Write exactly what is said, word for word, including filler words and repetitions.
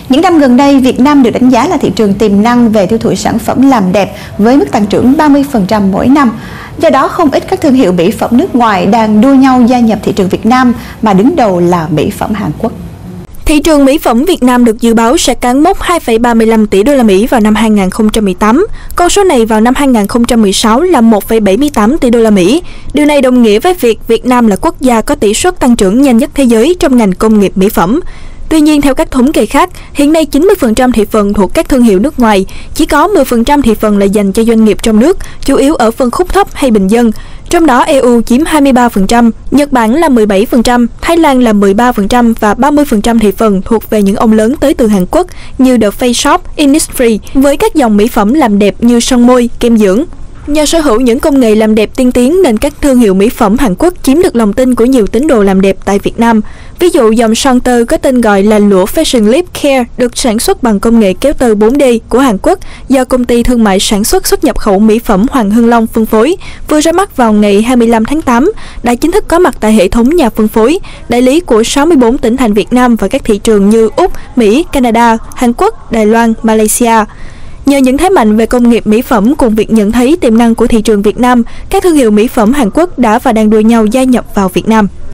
Những năm gần đây, Việt Nam được đánh giá là thị trường tiềm năng về tiêu thụ sản phẩm làm đẹp với mức tăng trưởng ba mươi phần trăm mỗi năm. Do đó, không ít các thương hiệu mỹ phẩm nước ngoài đang đua nhau gia nhập thị trường Việt Nam, mà đứng đầu là mỹ phẩm Hàn Quốc. Thị trường mỹ phẩm Việt Nam được dự báo sẽ cán mốc hai phẩy ba mươi lăm tỷ đô la Mỹ vào năm hai nghìn không trăm mười tám. Con số này vào năm hai nghìn không trăm mười sáu là một phẩy bảy mươi tám tỷ đô la Mỹ. Điều này đồng nghĩa với việc Việt Nam là quốc gia có tỷ suất tăng trưởng nhanh nhất thế giới trong ngành công nghiệp mỹ phẩm. Tuy nhiên, theo các thống kê khác, hiện nay chín mươi phần trăm thị phần thuộc các thương hiệu nước ngoài, chỉ có mười phần trăm thị phần là dành cho doanh nghiệp trong nước, chủ yếu ở phân khúc thấp hay bình dân. Trong đó e u chiếm hai mươi ba phần trăm, Nhật Bản là mười bảy phần trăm, Thái Lan là mười ba phần trăm và ba mươi phần trăm thị phần thuộc về những ông lớn tới từ Hàn Quốc như The Face Shop, Innisfree với các dòng mỹ phẩm làm đẹp như son môi, kem dưỡng. Nhờ sở hữu những công nghệ làm đẹp tiên tiến nên các thương hiệu mỹ phẩm Hàn Quốc chiếm được lòng tin của nhiều tín đồ làm đẹp tại Việt Nam. Ví dụ dòng son tơ có tên gọi là lũa Fashion Lip Care được sản xuất bằng công nghệ kéo tơ bốn D của Hàn Quốc do công ty thương mại sản xuất xuất nhập khẩu mỹ phẩm Hoàng Hưng Long phân phối, vừa ra mắt vào ngày hai mươi lăm tháng tám, đã chính thức có mặt tại hệ thống nhà phân phối, đại lý của sáu mươi bốn tỉnh thành Việt Nam và các thị trường như Úc, Mỹ, Canada, Hàn Quốc, Đài Loan, Malaysia. Nhờ những thế mạnh về công nghiệp mỹ phẩm cùng việc nhận thấy tiềm năng của thị trường Việt Nam, các thương hiệu mỹ phẩm Hàn Quốc đã và đang đua nhau gia nhập vào Việt Nam.